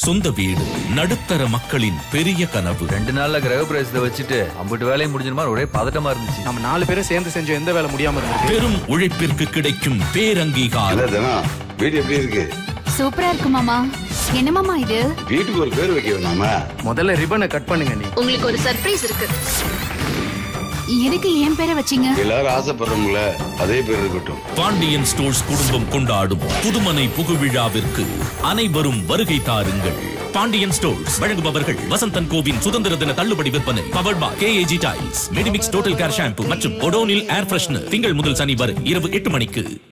சொந்த வீடு நடுத்தர மக்களின் பெரிய கனவு. 2 நாள்ல கிரக பிரவேசத்தை வச்சுட்டு அம்புட்டு வேலையை முடிஞ்சிருமா ஒரே பதட்டமா இருந்துச்சு. நம்ம 4 பேரும் சேர்ந்து செஞ்ச எந்த வேலை முடியாம இருந்துச்சு. பெரும் உழைப்பிற்கு கிடைக்கும் பேரங்கீகாரம். வீடு எப்படி இருக்கு? சூப்பரா இருக்கு மாமா. என்ன மாமா இது? வீட்டுக்கு ஒரு பேர் வைக்க வேணாமா? முதல்ல ரிப்பனை கட் பண்ணுங்க. நீ உங்களுக்கு ஒரு சர்ப்ரைஸ் இருக்கு. எதுக்கு என் பேரை வச்சீங்க? எல்லாரும் ஆசைப்படுறோம்ல, அதே பேர் இருக்கட்டும். பாண்டியன் ஸ்டோர்ஸ் குடும்பம் கொண்டாடும் புதுமனை புகுவிழாவிற்கு அனைவரும் வருகை தாருங்கள். பாண்டியன் ஸ்டோர்ஸ் வழங்குபவர்கள் வசந்தன் கோவின் சுதந்திர தின தள்ளுபடி விற்பனை. Powered by KAG tiles, Medimix total care shampoo மற்றும் ஒடோனில் ஏர் ஃப்ரெஷ்னர். திங்கள் முதல் சனி வரை இரவு 8 மணிக்கு.